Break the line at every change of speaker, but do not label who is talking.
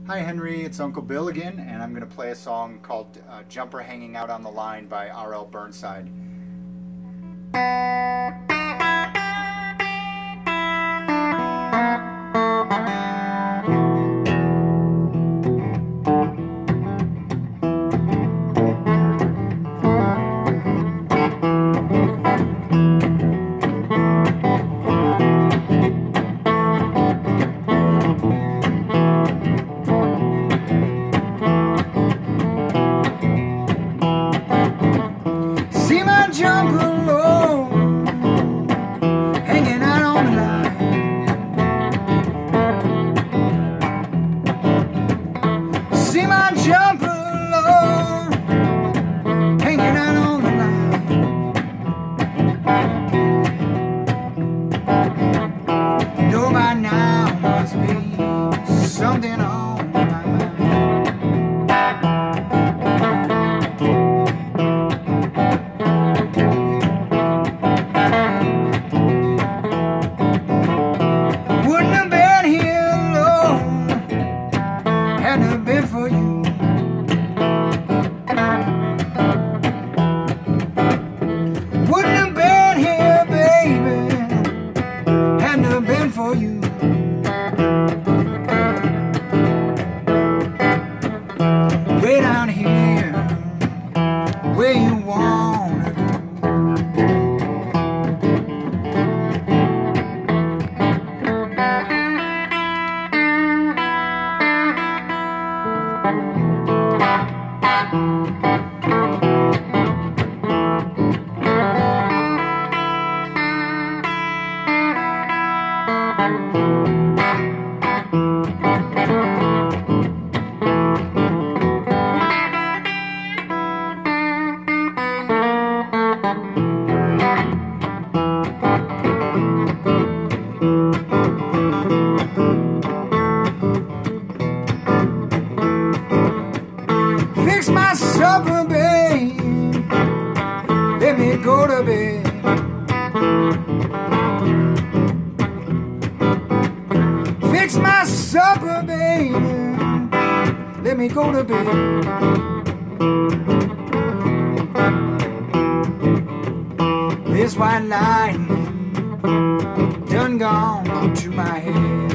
Hi Henry, it's Uncle Bill again, and I'm going to play a song called Jumper Hanging Out on the Line by R.L. Burnside.
See my jumper low, hanging out on the line. See my jumper low, hanging out on the line. Know by now must be something on my mind. Hadn't it been for you, wouldn't have been here, baby. Hadn't it been for you. Way down here, where you wanna go. Fix my supper, babe, let me go to bed. Fix my supper, baby, let me go to bed. This white line done gone to my head.